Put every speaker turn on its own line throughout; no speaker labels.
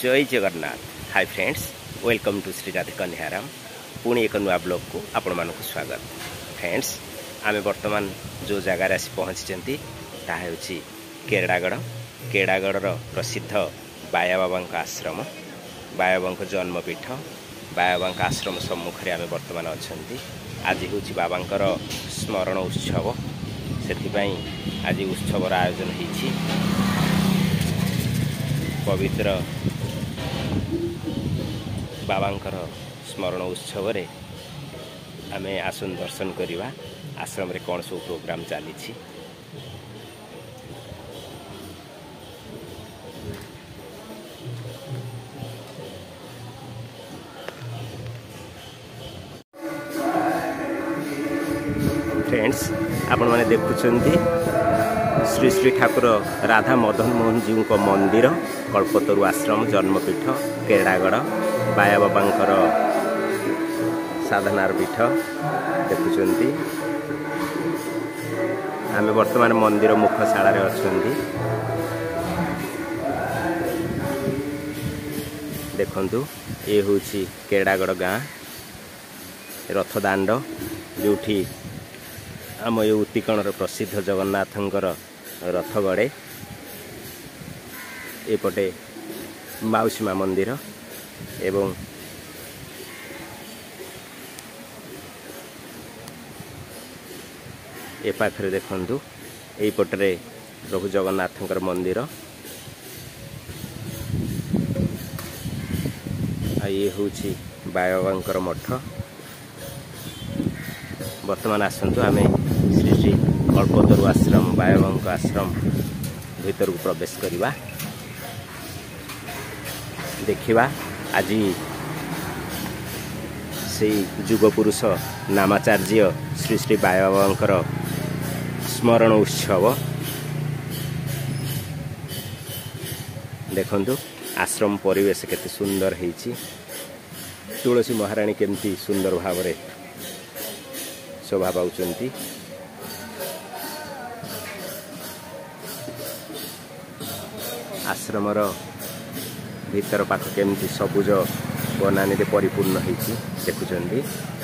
जय Jagannath. Hi friends, welcome to Shri Radhe Kanyaram. पुणी एक नुआ ब्लॉग को आपण मानक स्वागत। फ्रेंड्स, आमे वर्तमान जो जगार आसी पहुँची ताहा होछि केरड़ागढ़। केरड़ागढ़ प्रसिद्ध बाया बाबा आश्रम, बाया बाबा जन्मपीठ, बाया बाबा आश्रम सम्मुखें आमे वर्तमान अच्छा। आज हूँ बाबांकर स्मरण उत्सव, से आज उत्सवर आयोजन होइछि। पवित्र बाबांकर स्मरण उत्सव रे आमे आसन दर्शन करवा। आश्रम रे कौन सब प्रोग्राम चली। फ्रेंड्स, आपण माने देखुचंती श्री श्री ठाकुर राधा मदन मोहन जी को मंदिर, कल्पतरु आश्रम जन्मपीठ केरड़ागढ़, बाया बाबांकर साधनार पीठ देखुचंती। आमे वर्तमान मंदिर मुखशाला रे अछंती। देखंतु ए होछि केरड़ागढ़ गाँ रथदांड, जोठी आम ये उत्तीकणर प्रसिद्ध जगन्नाथंकर रथ गड़े। एपटे माउसी माँ मंदिर एवं ए पाखरे देखंतु एई पटरे प्रभु जगन्नाथंकर मंदिर। आ ये होछि बाया बाबांकर मठ। वर्तमान आसंतु आमे श्री श्री कल्पतरु आश्रम बाया बाबा आश्रम भीतर को प्रवेश करवा। देखिवा आज से युगपुरुष नामाचार्य श्री श्री बाया बाबांकर स्मरण उत्सव। देखंतु आश्रम परिवेश केते सुंदर हेछि। तुलसी महारानी केमती सुंदर भाव रे शोभा पाउचंती। आश्रमर भीतर पाख केमती सबुज बनानी रे परिपूर्ण होइछि देखुचंती।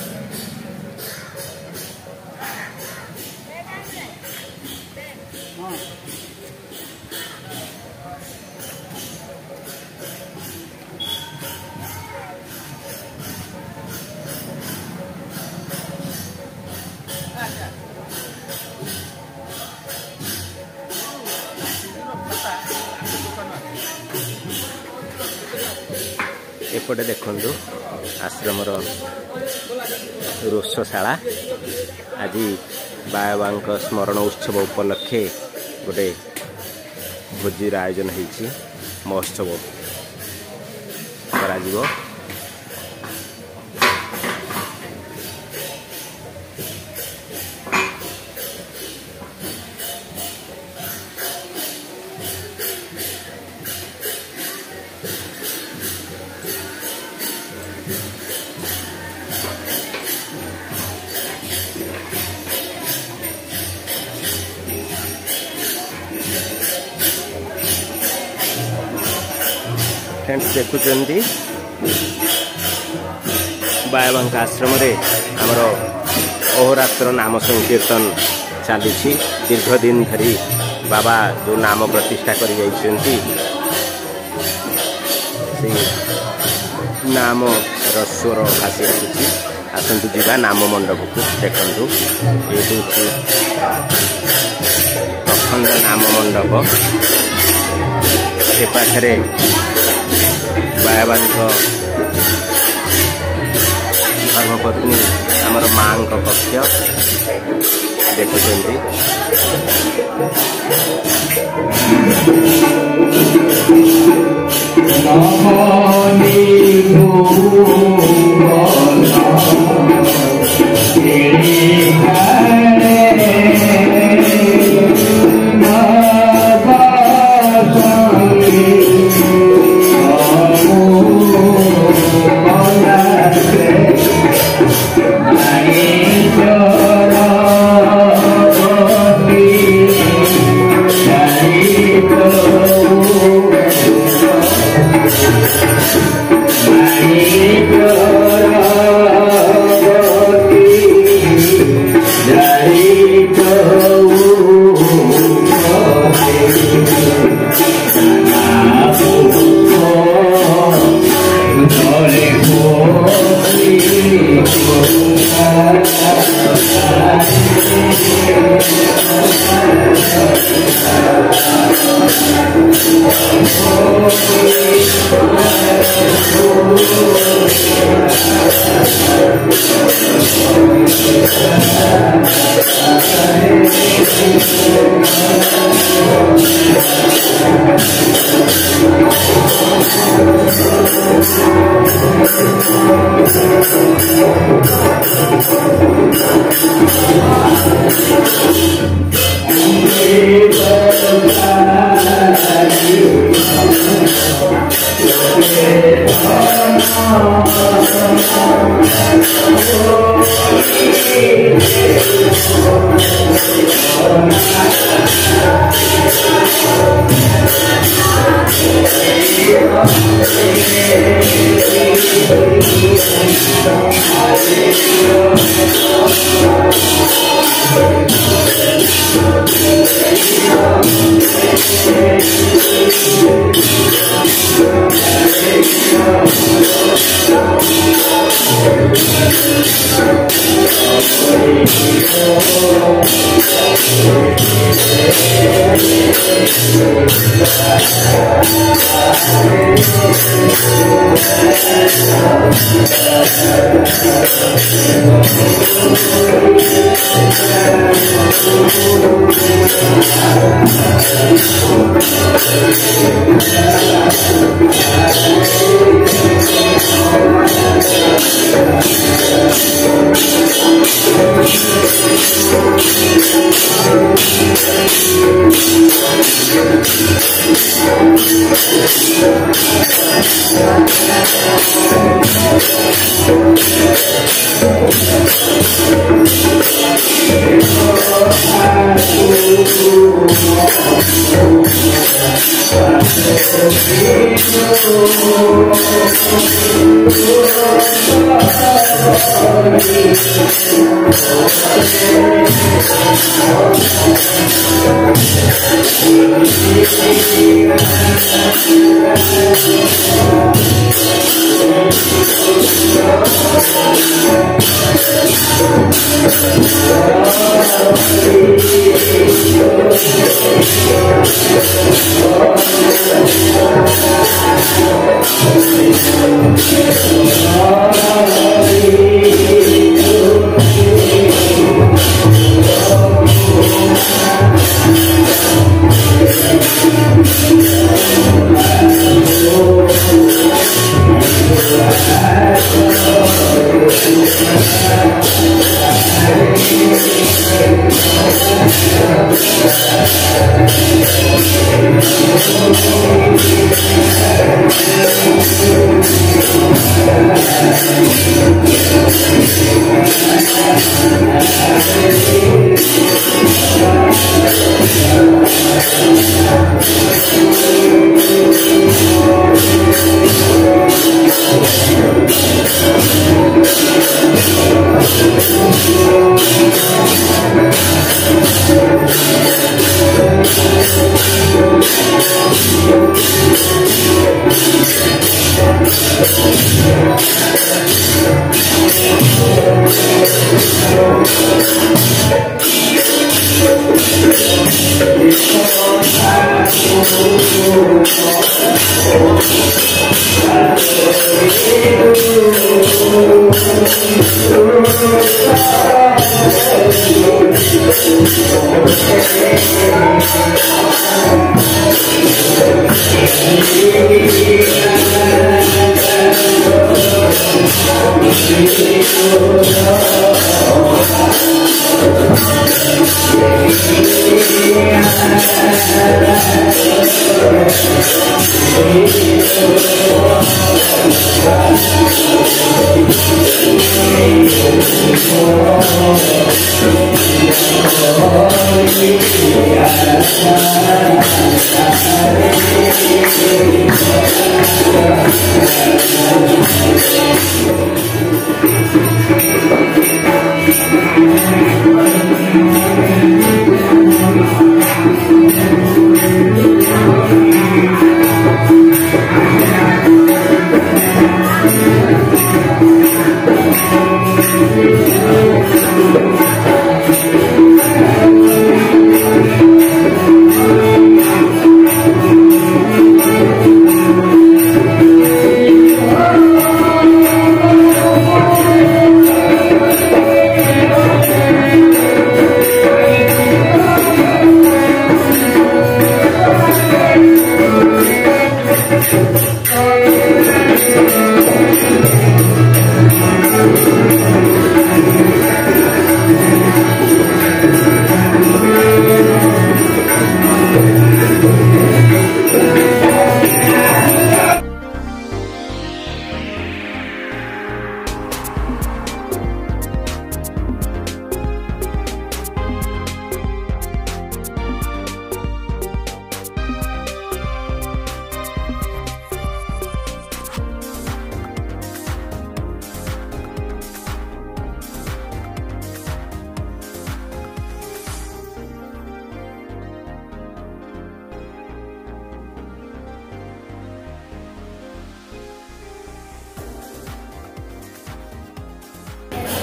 एपटे देखंतु आश्रमर रोषशाला। आज बाया बाबांक स्मरण उत्सव उपलक्षे गोटे भोजीर आयोजन होइछि। महोत्सव करा जिवो। फ्रेंड्स, देखुचंती बाया बाबा आश्रम रे हमर अहोरात्र नाम संकीर्तन चली। दीर्घ दिन धरी बाबा जो नाम प्रतिष्ठा कर जाइछंती, से नाम रस्वर भाषी आसुची। आसंतु जीवा नाम मंडप को देखंतु। ये होछि प्रखंड नाम मंडप। ए पाखरे बाया बाबा धर्मपत्नी आमर माँ कक्ष देखुचंती।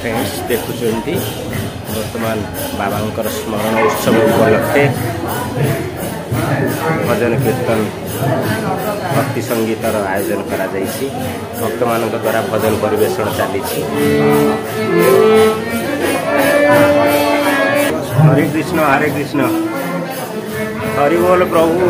फ्रेंड्स देखुंट बर्तमान बाबा स्मरण उत्सव उपलक्षे भजन कीर्तन भक्ति संगीतर आयोजन करा जाइछि। भक्त मान द्वारा भजन परिवेषण चली। हरे कृष्ण हरि बोल प्रभु।